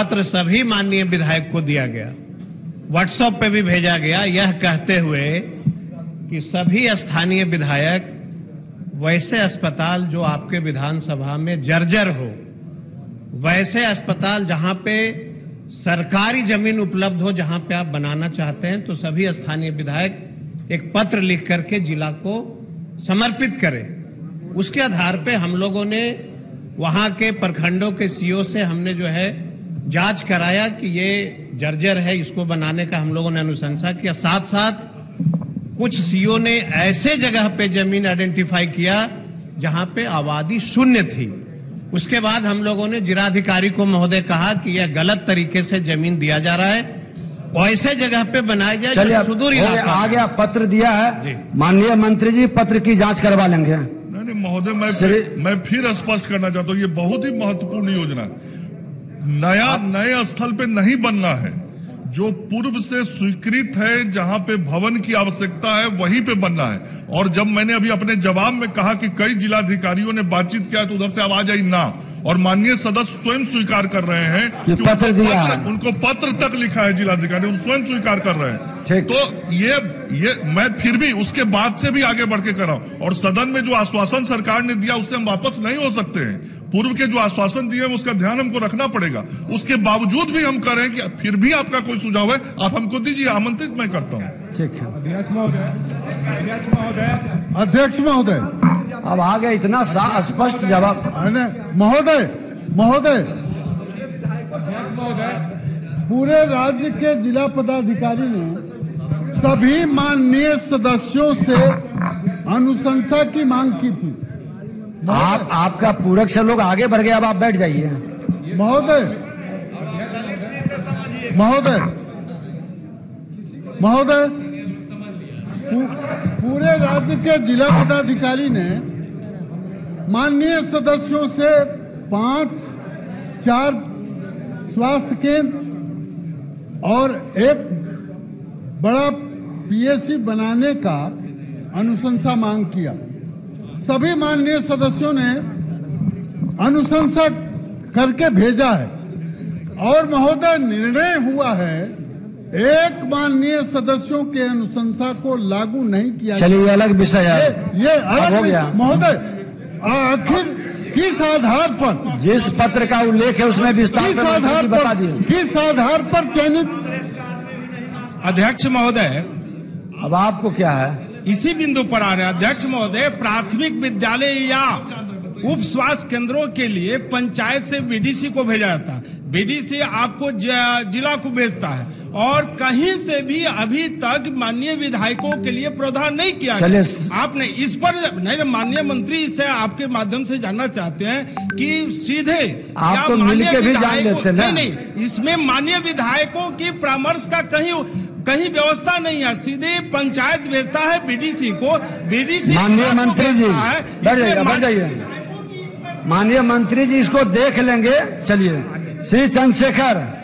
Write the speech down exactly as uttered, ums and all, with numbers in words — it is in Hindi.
पत्र सभी माननीय विधायक को दिया गया, व्हाट्सएप पे भी भेजा गया, यह कहते हुए कि सभी स्थानीय विधायक वैसे अस्पताल जो आपके विधानसभा में जर्जर हो, वैसे अस्पताल जहां पे सरकारी जमीन उपलब्ध हो, जहां पे आप बनाना चाहते हैं, तो सभी स्थानीय विधायक एक पत्र लिख करके जिला को समर्पित करें। उसके आधार पे हम लोगों ने वहां के प्रखंडों के सीओ से हमने जो है जांच कराया कि ये जर्जर है, इसको बनाने का हम लोगों ने अनुशंसा किया। साथ साथ कुछ सीओ ने ऐसे जगह पे जमीन आइडेंटिफाई किया जहां पे आबादी शून्य थी। उसके बाद हम लोगों ने जिलाधिकारी को महोदय कहा कि यह गलत तरीके से जमीन दिया जा रहा है, ऐसे जगह पे बनाया जाए। चलिए सुदूर इलाका आ गया, पत्र दिया है माननीय मंत्री जी, पत्र की जांच करवा लेंगे। नहीं नहीं महोदय, मैं फिर, मैं फिर स्पष्ट करना चाहता हूँ, ये बहुत ही महत्वपूर्ण योजना नया नए स्थल पे नहीं बनना है, जो पूर्व से स्वीकृत है, जहां पे भवन की आवश्यकता है वहीं पे बनना है। और जब मैंने अभी अपने जवाब में कहा कि कई जिलाधिकारियों ने बातचीत किया तो उधर से आवाज आई ना, और माननीय सदस्य स्वयं स्वीकार कर रहे हैं कि कि पत्र दिया है, उनको पत्र तक लिखा है जिलाधिकारी, उन स्वयं स्वीकार कर रहे हैं। तो ये ये मैं फिर भी उसके बाद से भी आगे बढ़ के कर रहा हूं, और सदन में जो आश्वासन सरकार ने दिया उससे हम वापस नहीं हो सकते हैं। पूर्व के जो आश्वासन दिए उसका ध्यान हमको रखना पड़ेगा। उसके बावजूद भी हम करें कि फिर भी आपका कोई सुझाव है आप हमको दीजिए, आमंत्रित मैं करता हूं। ठीक है अध्यक्ष महोदय, अध्यक्ष महोदय, अध्यक्ष महोदय, अब आ गया इतना स्पष्ट जवाब। महोदय महोदय पूरे राज्य के जिला पदाधिकारी ने सभी माननीय सदस्यों से अनुशंसा की मांग की थी। आप आपका पूरक से लोग आगे बढ़ गए, अब आप बैठ जाइए। महोदय महोदय महोदय पूरे राज्य के जिला पदाधिकारी ने माननीय सदस्यों से पांच चार स्वास्थ्य केंद्र और एक बड़ा पीएससी बनाने का अनुशंसा मांग किया। सभी माननीय सदस्यों ने अनुशंसा करके भेजा है, और महोदय निर्णय हुआ है एक माननीय सदस्यों के अनुशंसा को लागू नहीं किया। चलिए अलग विषय है, ये, ये अलग हो गया। महोदय आखिर किस आधार पर, जिस पत्र का उल्लेख है उसमें विस्तार से आधार बता दिए, किस आधार पर चयनित। अध्यक्ष महोदय, अब आपको क्या है, इसी बिंदु पर आ रहे हैं। अध्यक्ष महोदय, प्राथमिक विद्यालय या उप स्वास्थ्य केंद्रों के लिए पंचायत से बीडीसी को भेजा जाता है, बीडीसी आपको जिला को भेजता है, और कहीं से भी अभी तक माननीय विधायकों के लिए प्रावधान नहीं किया गया। आपने इस पर नहीं, माननीय मंत्री से आपके माध्यम से जानना चाहते हैं कि सीधे आप तो मिलके भी जान लेते हैं। नहीं नहीं, इसमें माननीय विधायकों की परामर्श का कहीं कहीं व्यवस्था नहीं है, सीधे पंचायत भेजता है बीडीसी को, बीडीसी माननीय मंत्री जी बढ़ जाइए, माननीय मंत्री जी इसको देख लेंगे। चलिए श्री चंद्रशेखर।